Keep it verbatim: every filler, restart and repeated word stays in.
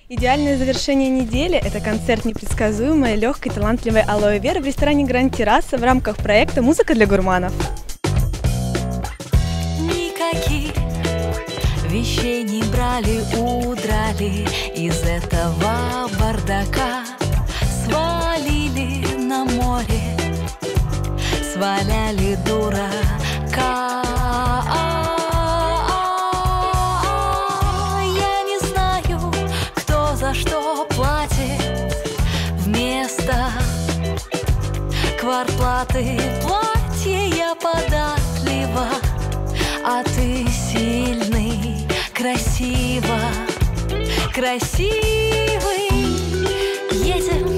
Идеальное завершение недели – это концерт непредсказуемой, легкой, талантливой Алоэ Веры в ресторане Гранд Терраса в рамках проекта «Музыка для гурманов». Никаких вещей не брали, удрали из этого бардака, свалили на море, сваляли дурака. Что платит вместо квартплаты? Платье я податлива, а ты сильный, красиво, красивый. Едем.